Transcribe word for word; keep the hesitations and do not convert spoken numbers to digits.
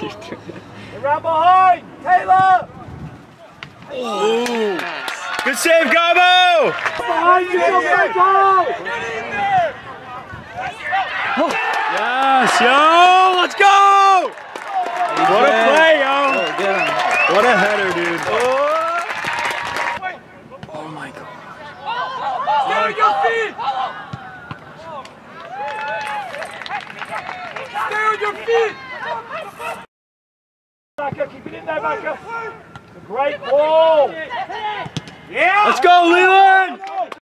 Around behind! Taylor! Ooh. Good save, Gabo! Behind you, Gabo! Yes, yo! Let's go! What a play, yo! What a header, dude. Oh my God. Stay on your feet! Stay on your feet! Backer, keep it in there, Backer. Great ball! Yeah! Let's go, Leland!